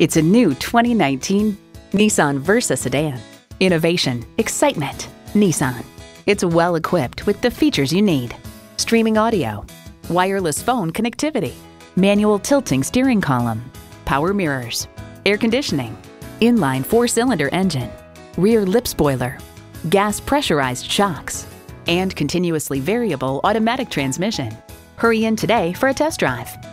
It's a new 2019 Nissan Versa sedan. Innovation, excitement, Nissan. It's well equipped with the features you need. Streaming audio, wireless phone connectivity, manual tilting steering column, power mirrors, air conditioning, inline 4-cylinder engine, rear lip spoiler, gas pressurized shocks, and continuously variable automatic transmission. Hurry in today for a test drive.